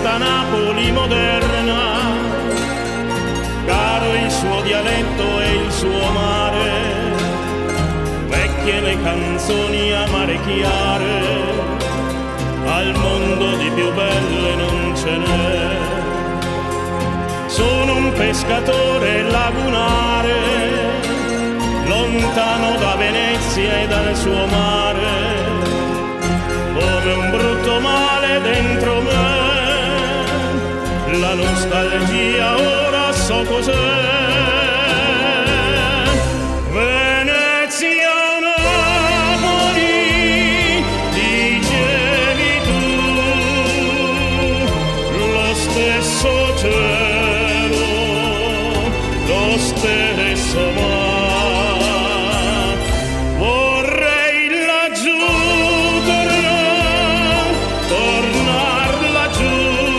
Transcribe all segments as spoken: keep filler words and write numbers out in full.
questa Napoli moderna, caro il suo dialetto e il suo mare, vecchie le canzoni amarecchiare, al mondo di più belle non ce n'è. Sono un pescatore lagunare, lontano da Venezia e dal suo mare, come un brutto male dentro me, la nostalgia ora so cos'è. Venezia, Napoli, dicevi tu, lo stesso cielo, lo stesso mare, vorrei laggiù tornar, tornar laggiù,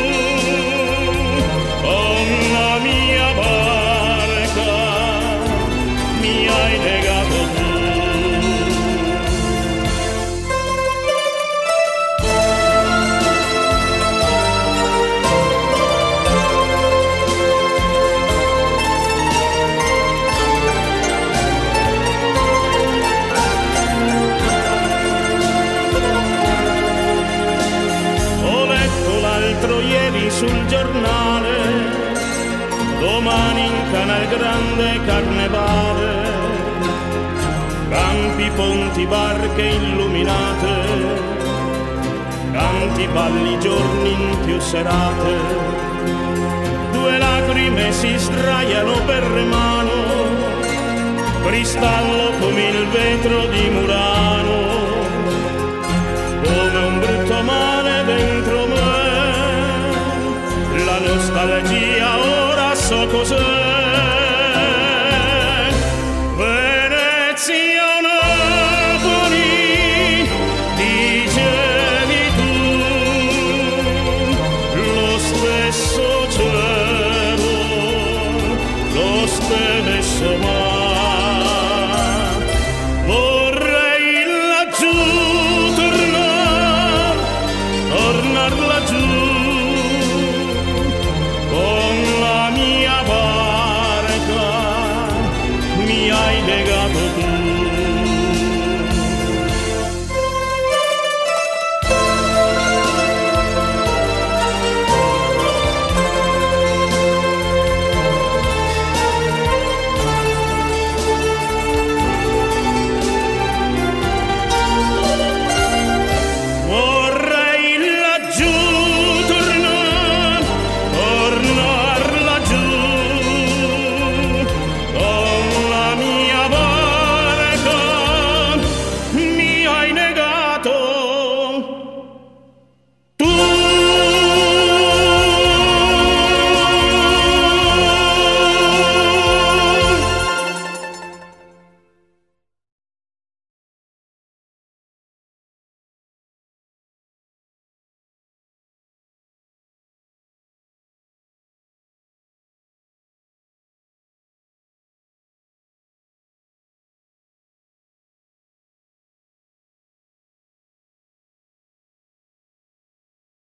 con la mia barca mi hai negato tu. L'altro ieri sul giornale, domani in Canal Grande carnevale, campi, ponti, barche illuminate, canti, balli, giorni in più serate, due lacrime si sdraiano per mano, cristallo come il vetro di Murano, come un brutto male dentro me, la nostalgia ora so cos'è.